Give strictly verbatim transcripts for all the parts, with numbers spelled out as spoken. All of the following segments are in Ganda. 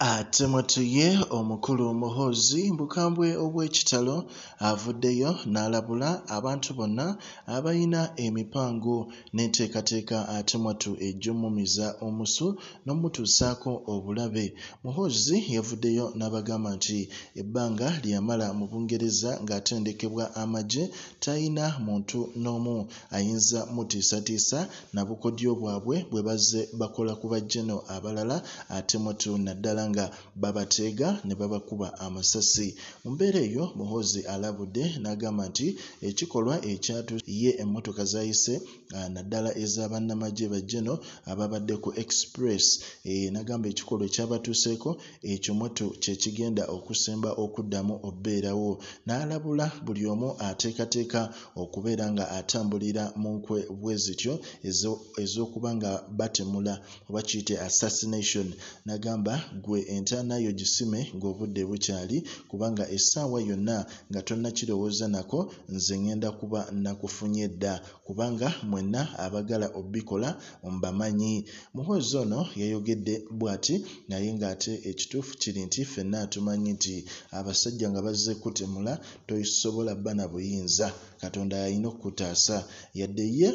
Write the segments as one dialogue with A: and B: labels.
A: Atemutuye Omukulu Muhoozi bukambwe obw'ekitalo avuddeyo n'alabula abantu bonna abalina emipango n'enteekateeka atemwatu ejj'ommumiza omusu n'omutuusaako obulabe. Muhoozi yavuddeyo n'abagamba nti ebbanga ly'amala mu Bungereza ng'atendekebwa amagye talina muntu n'omu ayinza mutiisatiisa na bukodyo bwabwe bwe bazze bakola ku bajjeno abalala atemwatu naddala nga babateega ne babakuba amasasi. Mu mbeera eyo Muhoozi alabudde n'agamba nti ekikolwa ekyatu ye emmotoka zayise naddala ez'abannamagye bajjeno ababadde ku express e, n'agamba ekikolwa ekyabatuuseeko ekyo mwatu kye kigenda okusemba okuddamu obbeerawo. N'alabula buli omu ateekateeka okubeera nga atambulira mu nkwe bwe zityo ez'okuba nga batemula oba kiyite assassination. N'agamba gwe entaana yo gisime ng'obudde bukyali kubanga essaawa yonna nga tonnakirowooza nako nze ngenda kuba nakufunye dda kubanga mwenna abagala obbikola mbamanyi. Muhoozi ono yayogedde bw'ati naye ng'ate ekituufu kiri nti ffenna tumanyi nti abasajja nga bazze kutemula tosobola bba na buyinza, Katonda alina okutaasa. Yadde ye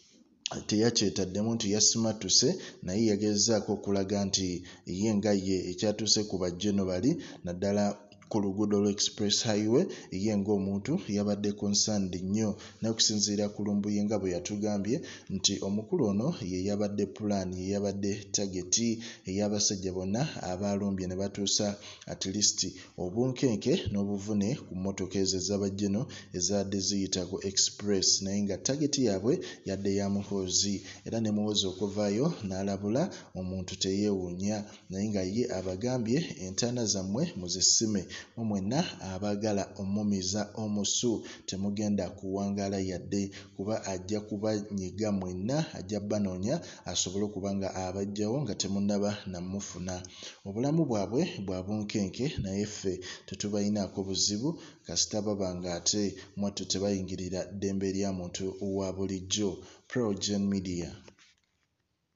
A: teyakyetaddemu nti yasimattuse naye yagezaako okulaga nti ye nga ye ekyatuuse ku bajjeno bali naddala ku luguudo lwa express highway ye ng'omuntu yabadde concerned nnyo n'okusinziira ku lumbuye nga bwe yatugambye nti omukulu ono ye yabadde plan, ye yabadde tageti ey'abasajja bonna abalumbye ne batuusa at least obunkenke n'obuvune ku mmotoka ezo ez'abajjeno ezadde ziyita ku express, naye nga tageti yaabwe yadde ya Muhoozi. Era ne Muhoozi okuvaayo n'alabula omuntu teyeewuunya naye nga ye abagambye entaana zammwe muzisime, mu mwenna abagala ommumiza omusu temugenda kuwangaala yadde kuba ajja kubanyiga mwenna, ajja banoonya asobole okuba nga abajjawo nga temunnaba namufuna. Obulamu bwabwe bwa bunkenke naye ffe tetubayinaako buzibu kasita baba ng'ate mwattu tebayingirira ddembe lya muntu wa bulijjo. PROJOURN Media.